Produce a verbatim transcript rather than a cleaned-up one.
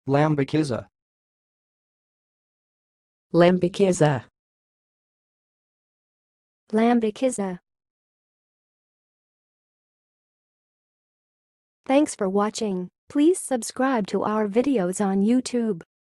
lambikiza, lambikiza, lambikiza. Thanks for watching. Please subscribe to our videos on YouTube.